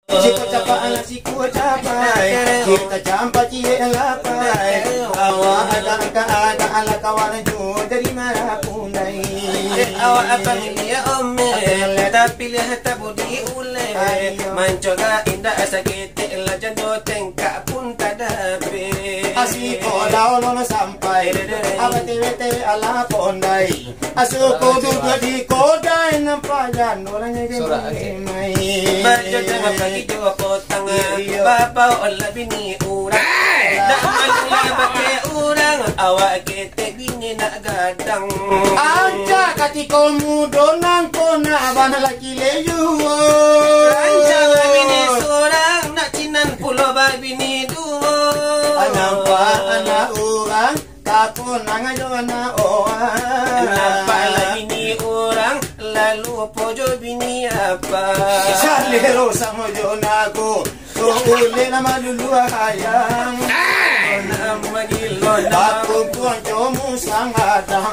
Siku capai, siku capai, kita campak cie lapai. Awak ada ala kawan ju dari mana pundai. Awak apa dia ome, tapi lihat tabudi ule. Mencoba indah sakit lah jando tengkak pun tak dapat. Asiko laulon sampai, awak tewete ala pondai. Asuko duduk di kodai nampayan orangnya gemai. Berjodoh bagi dua potong, bapa olah bini urang. Nak malu pakai urang, awak kita bini nak gadang. Anja katiko mudonang kona bana laki leyu. Anja bini seorang nak cinan pulau bini dua. Anak orang kaku nangajona oang. Kenapa bini orang lalu pojo bini apa? Salero sama jonaku, ule nama dulu hayang. Nama gilo Aku pun jomu sangatang.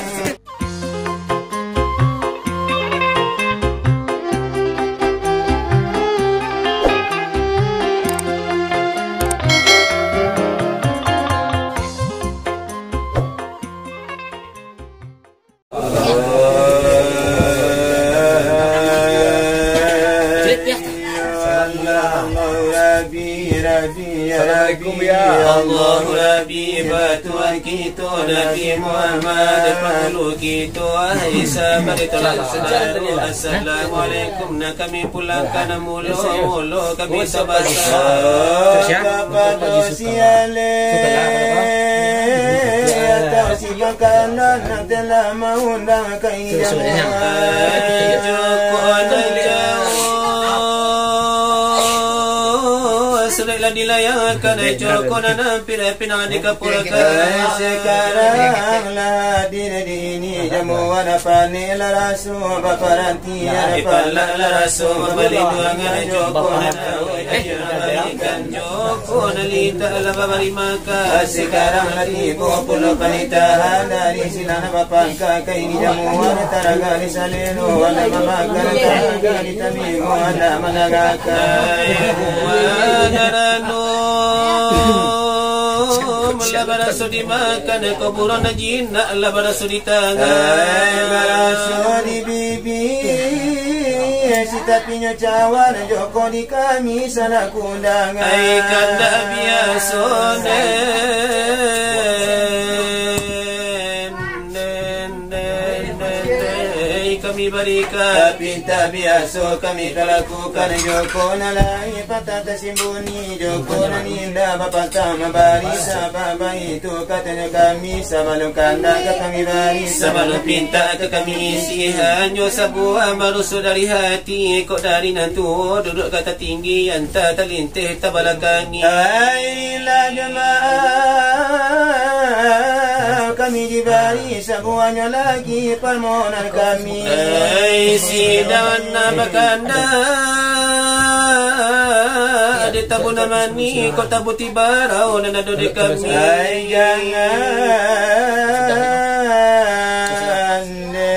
Assalamualaikum ya Allah Nabi batuan kita Nabi Muhammad perlu kita Aisyah bagi tolak saudara. Assalamualaikum nak kami pulangkan mulu kami sabar kepada siale atau si makanan telah mengundang Sudah dilayangkan Joko nana pina di kapurakan. Sekarang lah dini jamuan apa ni larasu baparanti ipala larasu bali duangan Joko nana ikan Joko nalita labari maka. Sekarang lagi pulau panitahan dari silang bapangka kaini jamuan taraga di salelo wala mamakan taraga di tamimu wala managakan. Malabaraso di makan kuburan na jina labaraso di tangan baraso di bibi sita pinyo cawan Joko di kami sana kundangan ay kanda biasone kami berikan pinta biasa kami lakukan Joko nalai patata simbuni Joko naninda bapata mabarisa baba itu katanya kami sabalong kanda ke kami barisa sabalong pinta ke kami isi hanya sebuah marusu dari hati kok dari nantu duduk kata tinggi anta talintih tabalakani ay la jemaah kami di baris semuanya lagi permohonan kami ay sidan na bakanda ada tabu nama ni kau tabu tiba rau dan ada di kami ay jangan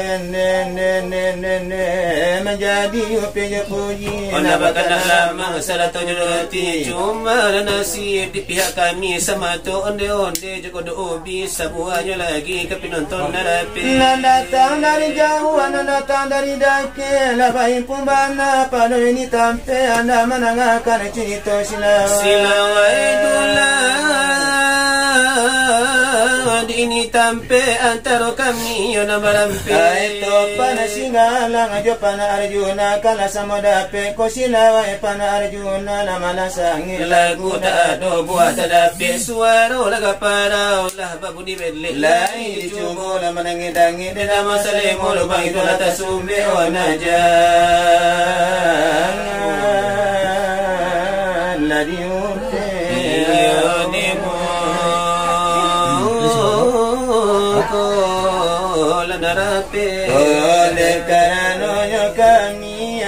menjadi upaya puji ona bakanda lama salah tujuti cuma nasib di pihak kami sama tu onde juga dobi semuanya lagi ke penonton narapi datang dari jauh datang dari dake labai pumbana pada ini tampe anda menangakan cerita silawai ini tampe antara kami yang barampe itu pana singalang ajo pana arjuna kala sama dape ko silawai pana arjuna nama lasangi lagu tak ada buat tak dape suara laga parau lah babu di bedle lai dicubo la menangi-dangi di nama salemo lubang itu atas sumbe onaja la diute oleh karenanya kami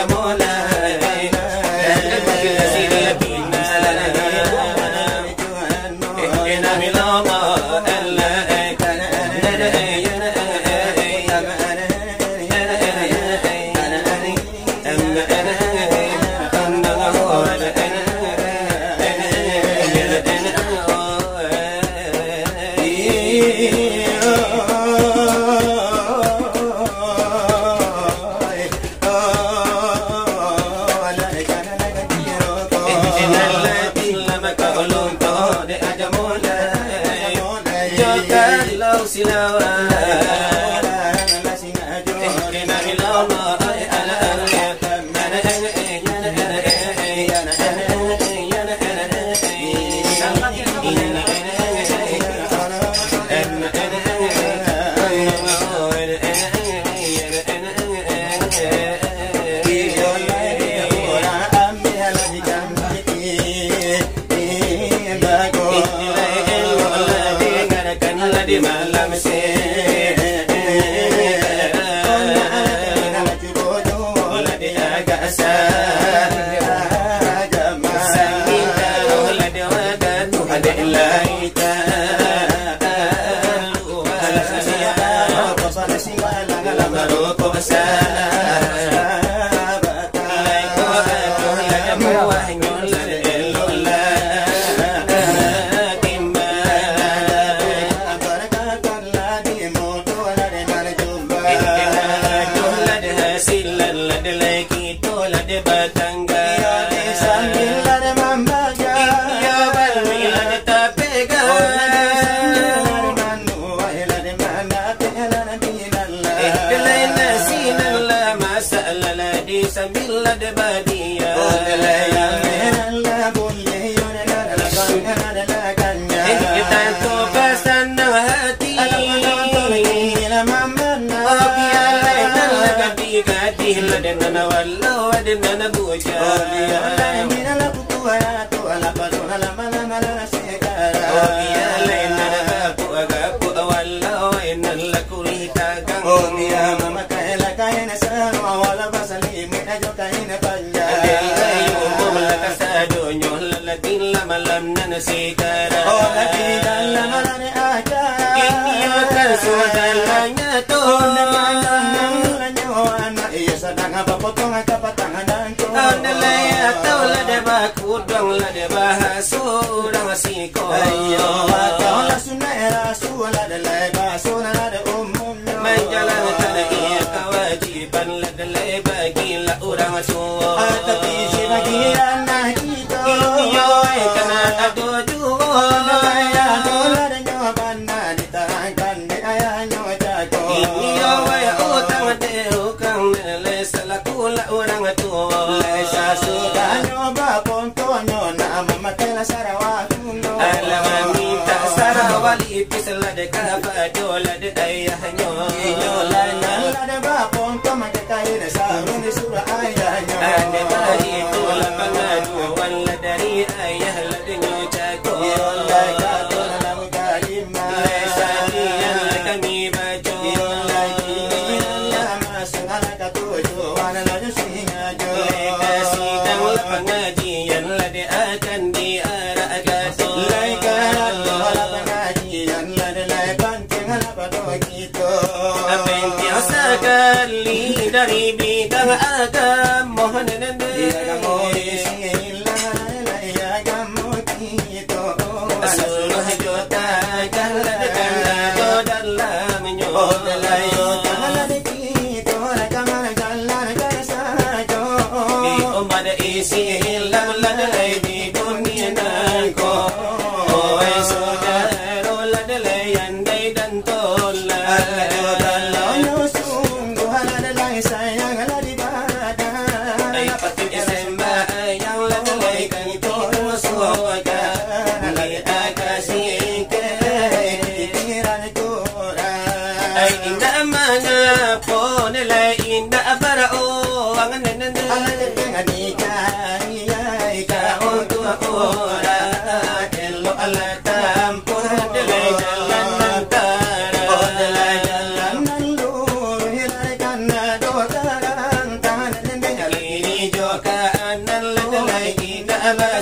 Jalan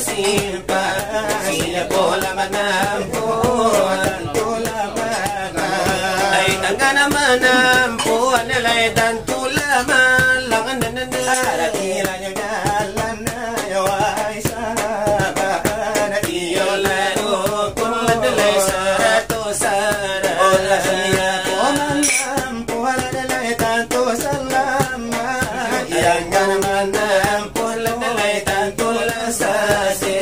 simpan siya pola manampo tantula manam ay tangga na manampo analay tantula malang nananara tila nyo jalan na yo ay sabana iyo laro kung ladalay sarato sara ola siya po manampo alalay tanto salama iyang nga naman nampo ladalay tanto lasase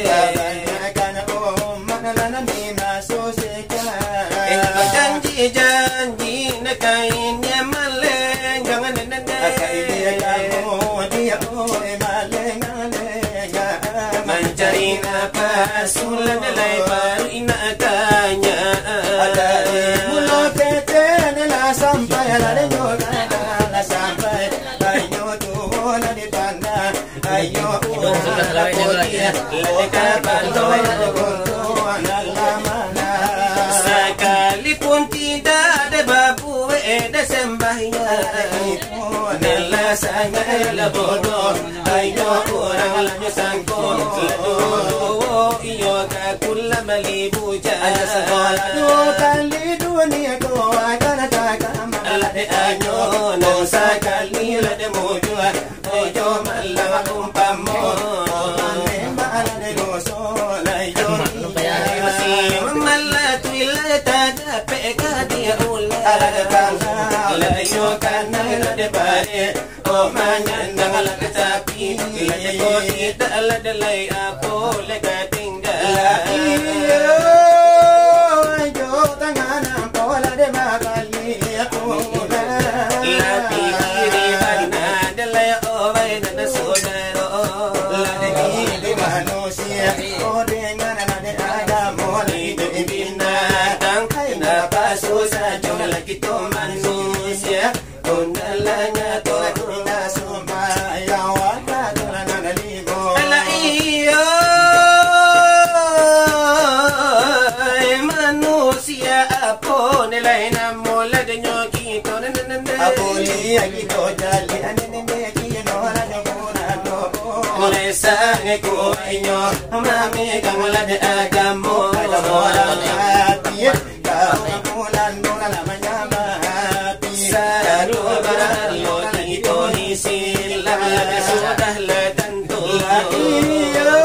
janji na kain niya maleng jangan nende dia maleng mencari nafas sulan dalai baru inakanya ada mula kete la sampai la la sampai ayo tu la di tanda ayo la podia la kapal sekalipun tidak ada babu ada sembahyang nela sangat bodoh ayo orang lainnya sangkut iyo kakula malibu ada sekolah dua kali dunia ko akan jaga malade ayo nang sekali lade mujua ayo malam umpamo malade doso ayo tada peka dia ulah la yo kana de bare o manyandang la tapi la ko tidak la delay apo le tinggal yo tangana pola de magali aku la pikiri bana delay o vaina na sodaro la de manusia o de ngana de agamo de bina susah jangan lagi tu manusia kondalanya tu kita semua yang wadah tulana naligo ala iyo manusia apa nilai namola denyo kita apa liya kita jali anene kino rano kurano olesa ngeko inyo mami kamala de agamo orang hati sudah letantu iyo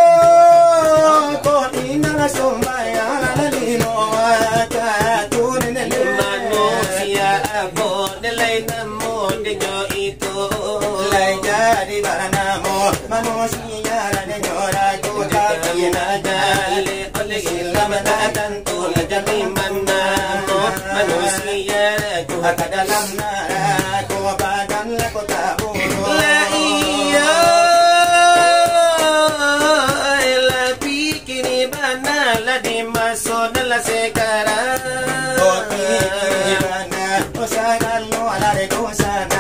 ko ina sombaya lalino atun manusia abo delay namo denyo itu lay jadi barnamo manusia denyo ragu tapi nadale oleh ilamana tantu lajami manamo manusia ku haka dalam naraku badan laku tabu la iya la pikiri bana la dimaso la sekarang oh pikiri bana usaha lo ala de dosana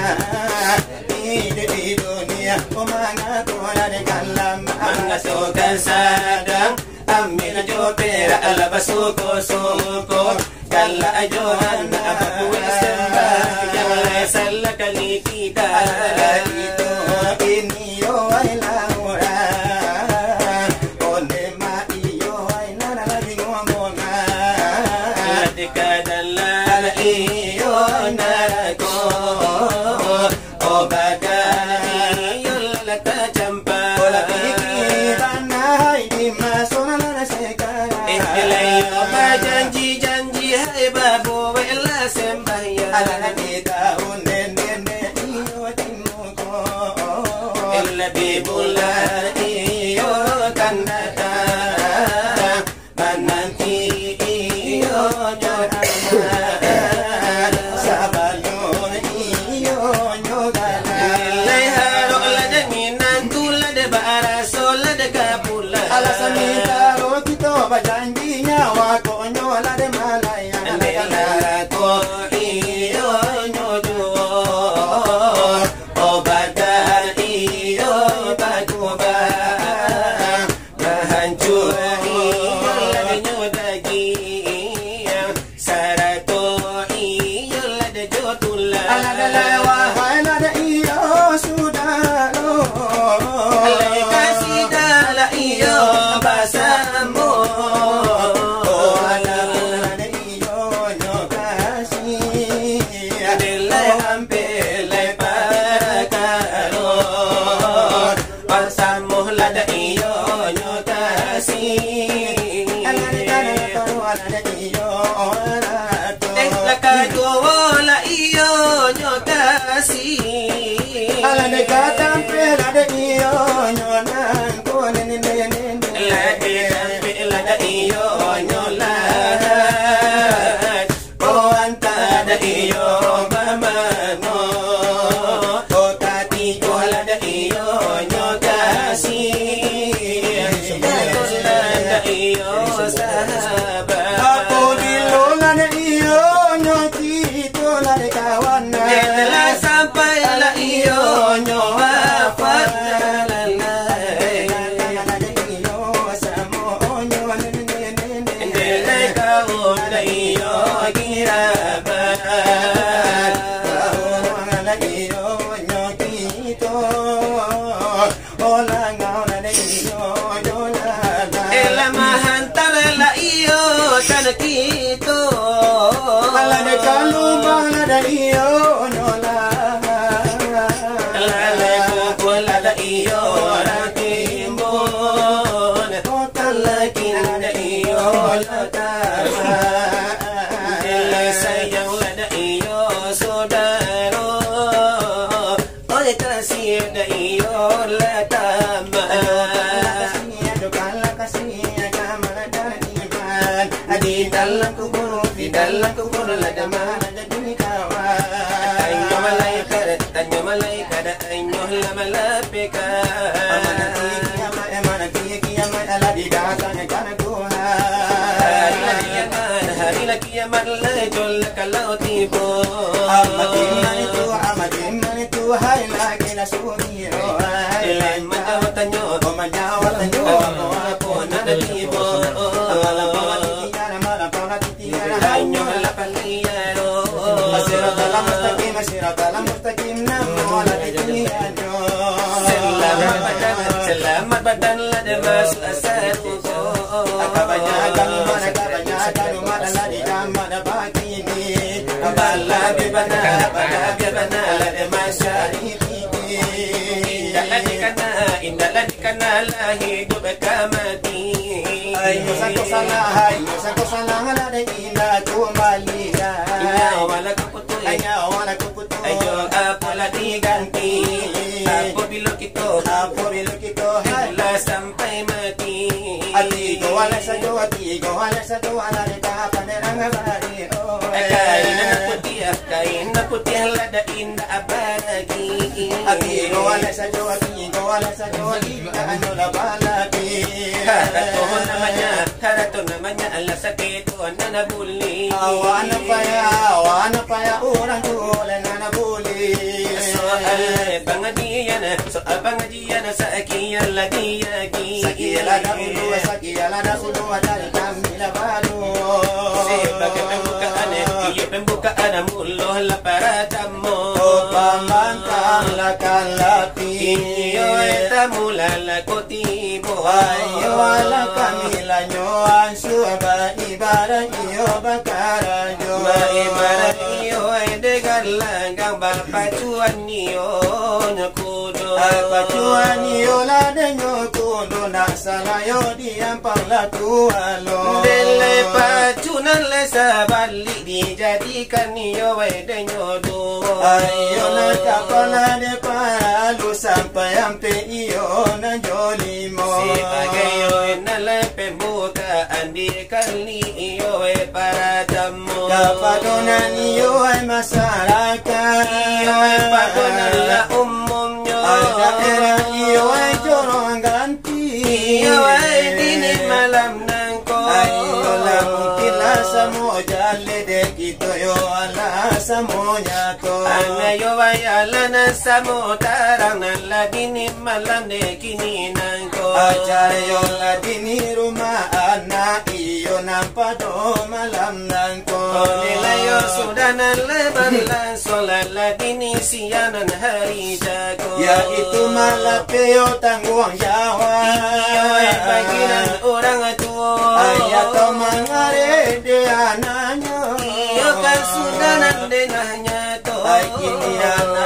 di dunia umana tu ala de kalam manga sokan sadang amina jopera ala basuko suko kala ajohan aku sembah jangan salah kali kita itu ini yo aila ora onde ma iyo aila lagi ngomong dekadala iyo narako obagai yo lata campa ola pikiran hai di masona la sekarang janji hai babu wela sembaya ala ni tahun nene iyo timuko ella bibula iyo kanata bananti iyo jorana sabalon iyo nyogala leharo la jaminan tula de bara sola de kapula ala samita rokito bajanjinya wa konyo la de malaya ko iyo nyojo obadan iyo bakuba Pasamuh lada iyo nyokasi Lakagola iyo nyokasi Alane katampe lada iyo nyonan kone nene lada iyo nyolan Oh antada iyo mamano Oh tati oh lada iyo nyokasi lada iyo sahabat Aku bilo lada iyo nyokito lada kawan Telah sampai la iyo nyowafat Delay kau la iyo girabat Elamahantar la iyo kanakito Alane kaluma lada iyo nyola Lale kuku lada iyo rakimbon Talakin lada iyo latama Dele sayang lada iyo saudaro Oleh kasih lada iyo latama Di dalam kubur lada mana jadi kawan Tanyo malaikat Tanyo lamalapika Mana kiamat ala di dasan kana Tuhan Hari la kiamat lejol kalau tibo Amatin itu hai lagi na sumiro Tanyo Apon ada tibo Tanyo lapaliyaro Selamat badan lada masuk asal Kebanyakan mana di kamar begini Bala bibana lada masyarakat Indah dikana hidup kamati Ayo sangko salah lada indah kembali Ayo apalah diganti Apa bilo kita Itulah sampai mati Atigo wala sa do ala de ta panerang bari Kain na putih lada indah abadi Atigo wala sa do ano la balaki Harato namanya Allah sakit na nabuli awana paya orang tulen na nabuli Soal pengajian sa akiyan lagi Sakiyala da ulu dari kami la baru Sebagai pembukaan mullah la para tamu Pamantang lakan lapi Iyo etamula la kotibo Ayo ala kami la nyoan suaba ibarat iyo bakara jo ibarat iyo edegar langgang bapacuan iyo nyakudo Bapacuan iyo la de nyokudo Nasala yo diampang la tualo Dele pacunan le sabalik dijadikan iyo edenyodo Ayo na kapala de palu sampai ampe iyo na jolimo Sebagai iyo nale pembukaan di kali iyo para tamu Kapadonan iyo ay masyarakat Iyo padonan la umumnya Daerah iyo ay jorong ganti Iyo ay dinit malam nangko Ayo la mungkin la samo jale de kito yo ala samo nyato Anayo ay ala na samo tarang na la dinit malam de kini nangko Acara yo la dini rumah anak iyo nampado malam nangko Nilayo sudah naleban la solat la dini sianan hari jago Ya itu malapeo tanggung jawab Iyo ay bagian orang tua Ayato mangare de anaknya Iyo kan sudah nandenanya to Ay kini anak kandung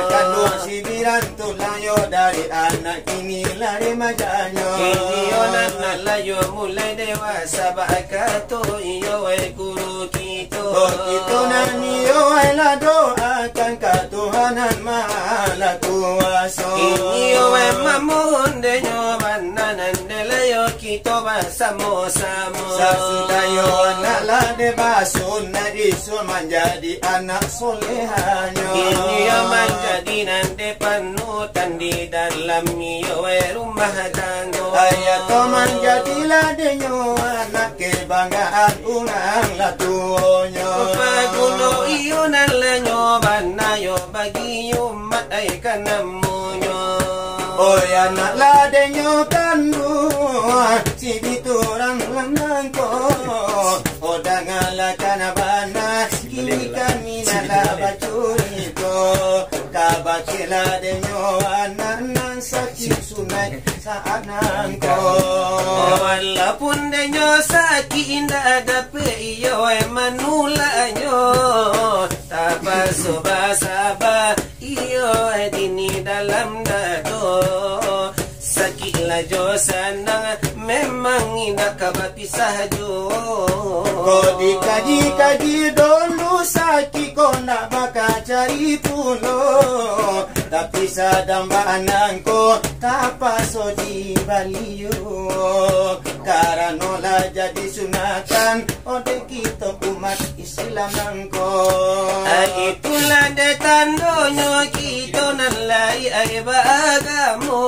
Sibiran tulayo dari anak kini lari majanyo. Kini anak layo mulai dewasa bakato iyo guru kita. Kita nani yo la doakan ketuhanan maha kuasa. Kini yo mamun de nyobanan de layo kita bersama-sama. Sasudayo anak la de basun na isu menjadi anak solehanyo. Kini yo menjadi nanti panutan di dalam iyo rumah tangga. Ayato menjadilah denyo anak kebanggaan unang latuonyo. Paguno iyo nalanyo banayo bagi umat ay kanamunyo. Oy anak la denyo kandu si biturang lanang ko. Oda ngala kanabana kini kami nalaba curito. Kabakila denyo anak nang sakit sunai sa anak ko. Walaupun denyo sakit indah dape iyo manulanyo. Tapaso basaba iyo dini dalam dado. Sakit lajo sanang memang indah kabapisah jo. Kau dikaji-kaji dulu sakit kau nak bakal cari pulo. Tapi sadamba anangku tak paso di baliyo. Karena lah jadi sunatan oleh kita umat Islam nangko. Itulah detandonyo kita nalai ay bagamo.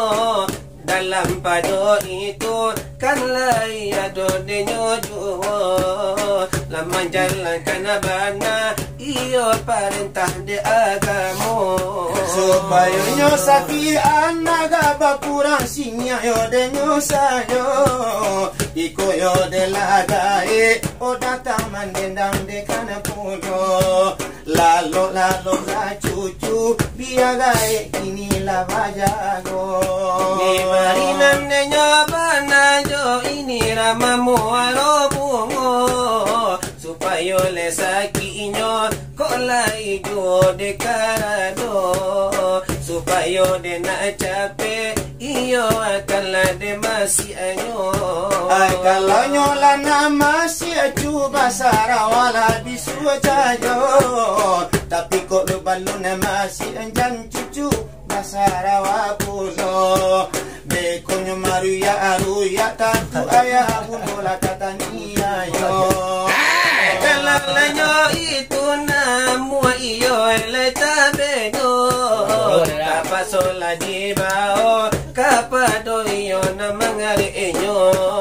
Dalam pado itu kan lai ado denyo juo. Laman jalan kanabana iyo perintah de agamo. Supaya nyo sakit anak gaba kurang sinya yo denyo sayo. Iko yo de lagae o datang mandendang de kana pudo. Lalo la cucu biar gae ini la bajago. Di marinan denyo banajo ini ramamu arobungo. Supaya le sakinyo kolai jo de karado. Supaya de na cape iyo akala de masih anyo. Ay kalau nyola nama si cuba sarawala bisua jayo. Tapi kok lu balun masih anjan cucu basarawa puno. Bekonyo maruya aruya tantu ayah bunola katania yo. Kalalanya itu namu iyo eletabedo. Kapasola di bao kapado iyo namangari enyo.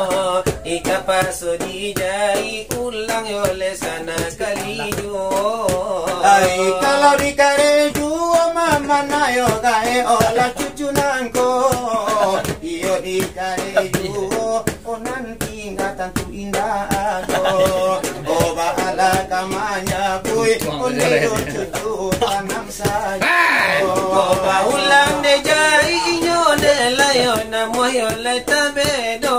Ikapaso di jari ulang yo lesana kaliyo. Ay kalau di kareju mama nayo gae ola cucu nangko. Iyo di kareju o nanti ngatantu indah ago. O baala kamanya buy o nido cucu tanam saja. O baulang de jari inyo de layo namoyo letabedo.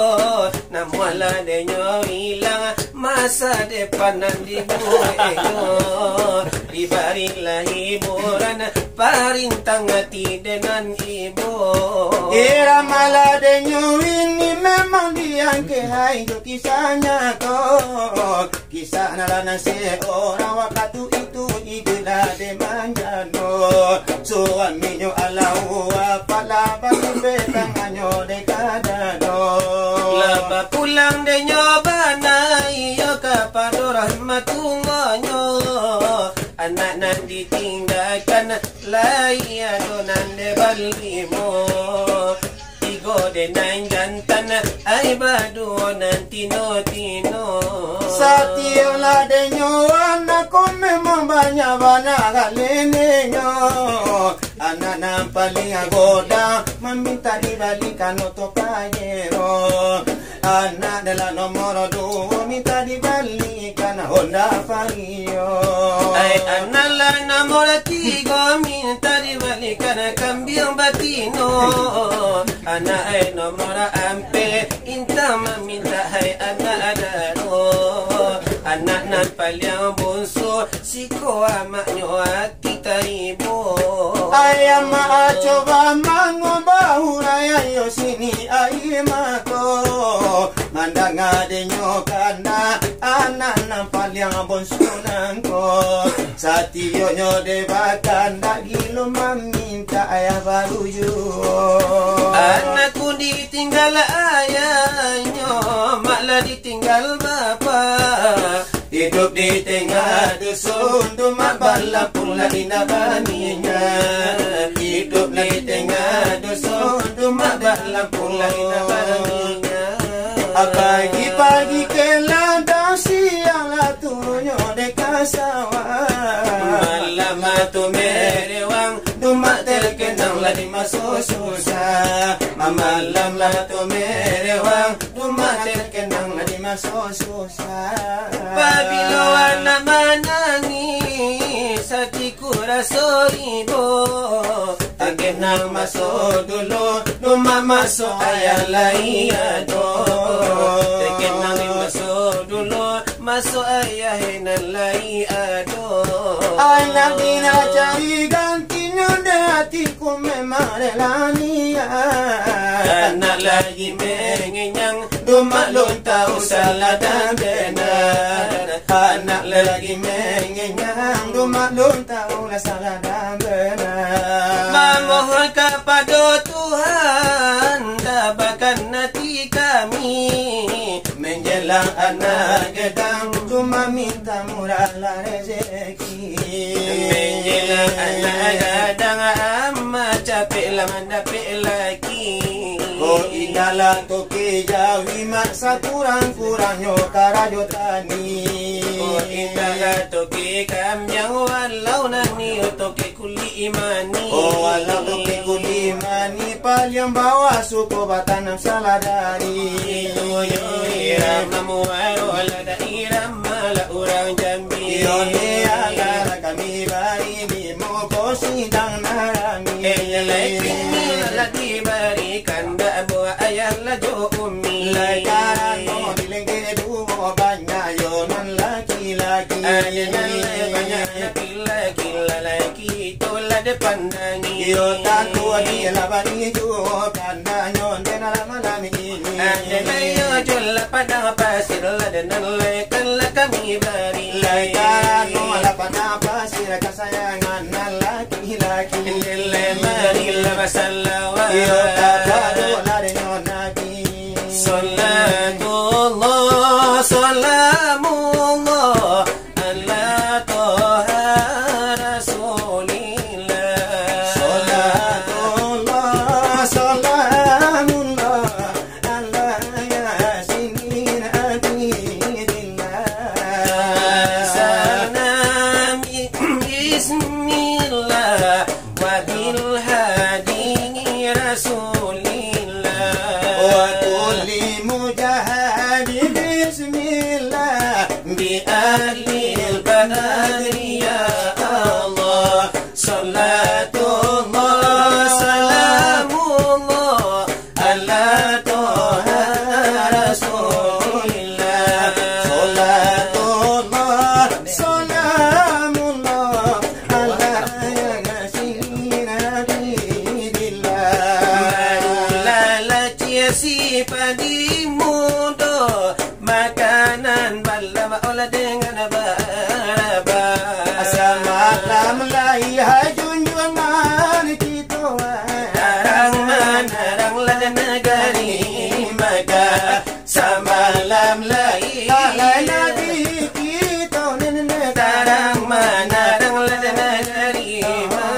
Namuala de nyo ilang masa depan di buenyo. Di barilah hiburan parintang hati dengan ibu. Era mala de nyo ini memang diangke hai jo kisahnya ko. Kisah nalana seorang waktu itu ibulah de manjano. Suaminya alau apala bagi betanganyo de kadano. Laba pulang de nyobana iyo kapado rahmatunganyo. Anak nan ditinggalkan lai adonan de balimo. Tigo de nan jantan ay badu nan tino-tino. Satiola de nyo anak ko memang banyak galenenyo. Anak nan paling agoda meminta dibalikan oto payero. Anak de la nomor 2 minta dibalikan Honda Vario. Ay anak la nomor 3 minta dibalikan cambiong batino. Anak ay nomor ampe inta meminta hay anak adaro. Anak na nan paling bonso siko amaknya kita ibu. Ayam mak coba mangobau ayo sini mako mandang adenyo kana anak nan paling bonso nangko satio nyo debakan dak gilo meminta ayah baru yo. Anakku ditinggal ayahnya, maklah ditinggal bapa. Hidup di tengah dusun, dumak balap pula inabaninya. Hidup di tengah dusun, dumak balap pula inabaninya. Pagi-pagi ke ladang, siang lah tunyo dekat sawah. Malam tu merewang, dumak terkenang lah di masuk susah. Malam lah tu merewang, dumak terkenang lah di masuk susah. Bila anak menangis, hatiku rasa ibu. Tak kenal masuk dulu, dumak masuk ayah lain aduh. Tak kenal masuk dulu, masuk ayah nan lain aduh. Anak dina cari gantinya de hatiku memang rela niat. Anak lagi mengenyang, dumak lun tahu salah dan benar. Anak lagi mengenyang, dumak lun tahu lah salah dan benar. Memohon kepada Tuhan, tabahkan hati kami. Menjelang anak gedang, cuma minta murahlah rezeki. Menjelang anak gadang, amat capeklah mendapik lagi. Oh indahlah toke jawi maksa kurang-kurangnya karajo tani. Oh indahlah toke kamjang walau nani toke kuli imani. Oh walau toke kuli imani paling bawa suku batanam saladari. Yo irama muaro la irama la orang Jambi. Yo ne agara kami bari di moko sidang narami. La diberikan dak buah ayah la jo umi. Lekaran mo dilengke dumo banyak yo nan laki-laki. Nan banyak laki-laki laki tola depandangi. Yo tantu di labani jo kandanyo denala malami ini. Ayo jola pada pasir la denan lekan la kami bari. Lekaran mo la pada pasir kasayangan nan laki-laki. Mari la masalah. Yo takado la denyo nabi. Salatullah salamullah ala toha rasulillah. Salatullah salamullah ala yasin abidillah. Salam bismillah wa bil hadi rasulillah. Wa kulli mujahadi bismillah bi ahli al-badri ya Allah. Salatullah salamullah ala toha rasulillah. Salatullah salamullah ala yasin abidillah. Si padi mudo makanan balam olah dengan baraba. Asal malam lai hajunjungan kita. Darang manarang lada negari maka samalam lai Nabi kita nenek. darang manarang lada negari maka.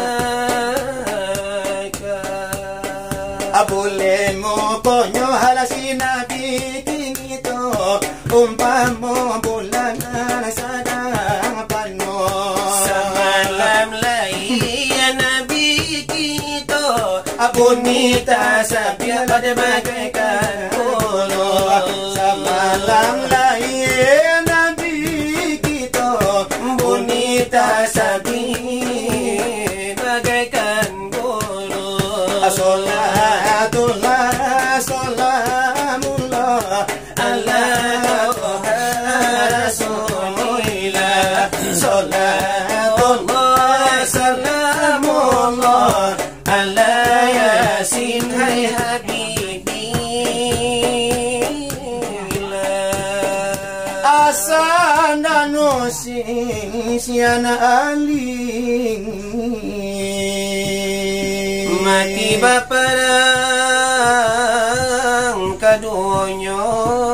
Abule mo ponyo halasi nabi kinito umpamo bulan sadang pano. Samalam lai nabi kita Abunita sabia pada bagaikan bolo. Samalam lai nabi kita bunita sabi bagaikan bolo. Salatullah salamullah ala toha rasulillah. Yasin hai habibi asana no siana aling mati baparang kadonyo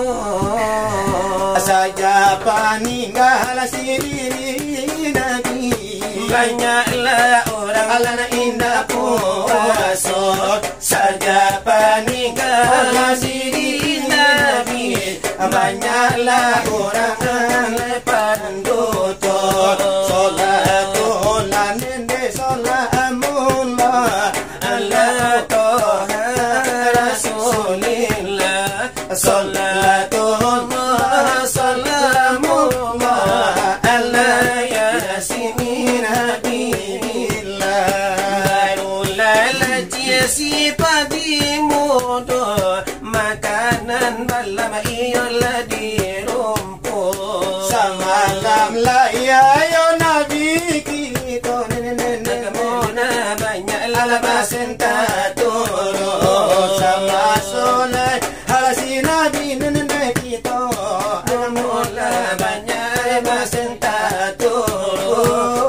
saja paninggal si diri Nabi banyaklah orang alana indah puasot saja paninggal si diri Nabi banyaklah orang pandutot solatulan ende solamullah ala toha rasulillah solatullah salamullah ala yasin habibillah barulala si padimudo makanan balam iyola di rumput samalam layayo nabi kita nagamona banyak lalabasan taturo sama soleh halasi nabi nene kita nagamona banyak lalabasan taturo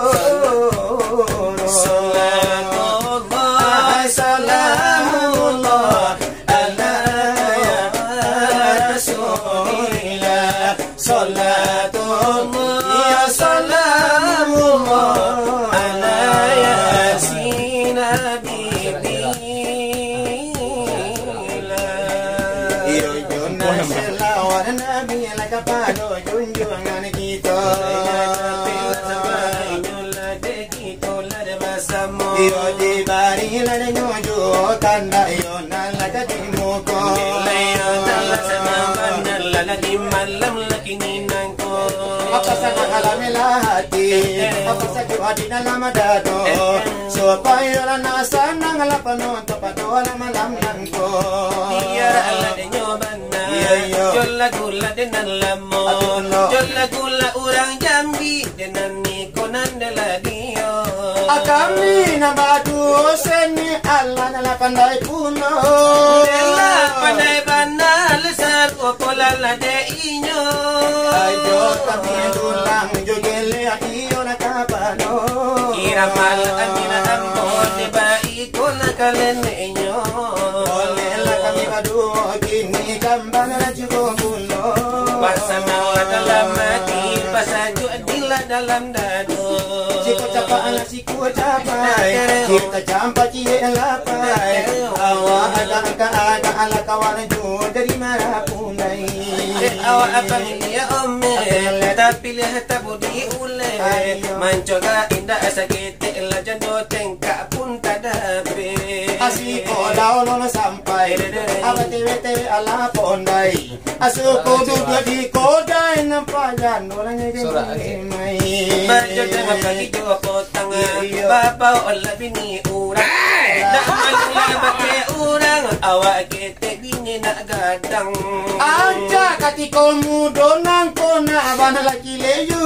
salatullah salamullah salatullah ya salamullah ala yasin habibillah iyo jona selawat nabi laka pado junjungan kita iyo dibari lada nyojo tanda iyo nalaka timuko lagi malam lagi ninangko apa sana alamilah hati apa saja di dalam dado supaya rana sana ngalapanon topado malam nangko dia ala de nyobana jolla gula denan lamo jolla gula urang jambi denan nikonan deladio akami na badu seni alla na pandai puno dela pandai banal sar opola la de inyo ayo kami dulang jogele iyo na kapano iramal amina ambo de bai kona kalene inyo olela kami badu kini kambana na jugo puno pasana dalam mati pasaju adila dalam dado Jika capaan siku capai kita campa cie lapai awak ada ala kawan ju dari mana punai awak apa ya omme tapi lihat tabudi ule mancoga indah sakit la jando tengka pun tadape asli kodau nono sampai abate ala pondai asuku duduk di kodai nampajan orang ngegeng mai bajo jangan bagi jua potang bapa olah bini urang nak malu bagi urang awak kete bini nak gadang aja katiko mudonang kona abana laki leyu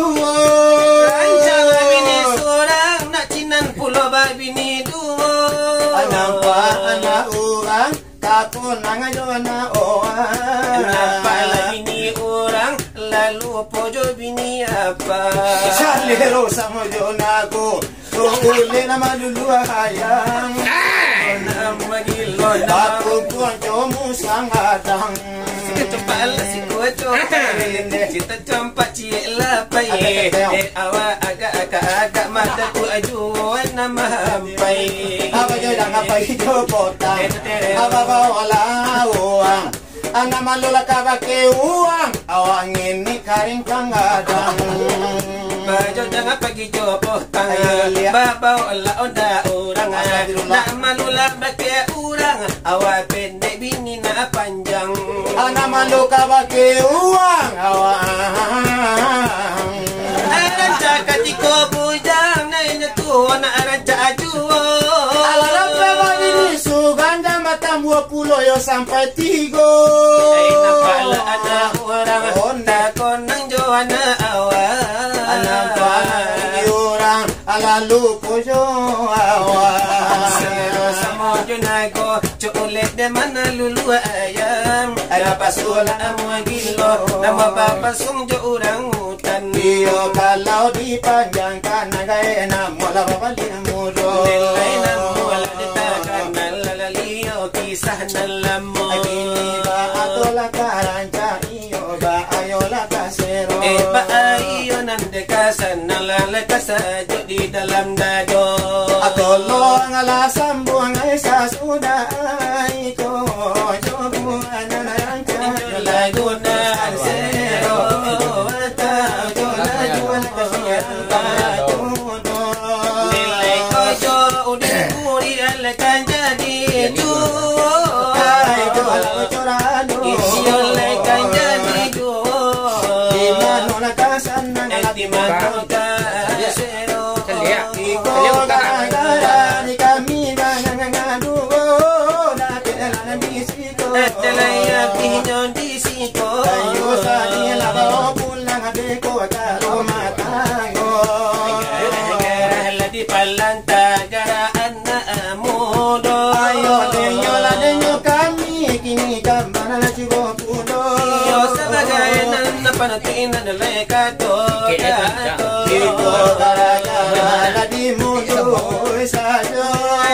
aja bini seorang nak cinan pulau bini dua anapa anak urang takon nangajona oang kenapa bini orang lalu pojo bini apa salero sama jonago ule nama dulu hayang nama gilo aku pun jomu sangadang kepal si koco cita campak cie lapai awak agak mata ku ajuan nama hampai apa jodang apa hidup potang apa bawa uang anak malu lakaba ke uang awak ngini karing kangadang bajo jangan pergi jopo tang babau Allah onda orang nak malu lakaba ke orang awak pendek bini nak panjang anak malu kaba ke uang awak aran cakap tiko bujang nanya tu anak aran cakap juo alarang kaba ini suganda matam 20 yo sampai 3 napala anak orang onda konang joana awak anak pagi orang ala lupo jo awak sama junago chocolate de mana lulu ayam ada pasula amagilo nama bapa sumjo orang hutan iyo kalau dipanjangkan nagai namola babali mudo nilai namola ditakan nalalio kisah nalamo ba atola karanca iyo ba ayola kasero ba ayo nandekasan nalalakasa di dalam dado atolo ngalasan buang esa sudah iko jobu anananca lagu dan sero atau jola jual kasihan bajudo nilai kojo udah muri alakan jadi tu kai jola corado isiole kan jadi tu di mana nakasan di mana sero iko gara ni kami ngangadu na pela bisiko atalaya pinyon di siko ayo sadi la ba pulang adeko karo matango gara di palanta gara anna amudo ayo denyo kami kini kamana na chigo pudo yo sebagai nana panatina de lekato iko gara la di mundo sajo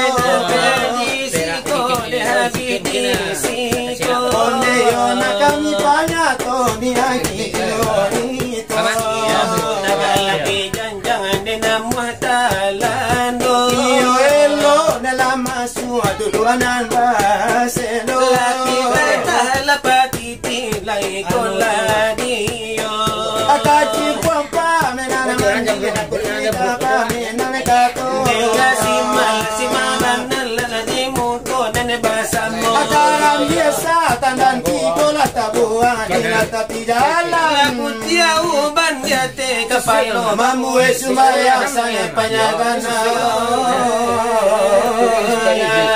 onde yo na kami panya to ni aki lorito jangan dinamahtalando iyo elo dalam masua duluanan baselo laki bertala patiti lai koladio akachi pampa menana mandi nakulita pa menana kato si maman nalala di muto nene basamo akaram biasa tandan kiko la tabuan di tepi jalan kutia uban jate kapalo mamue sumaya saya panyagana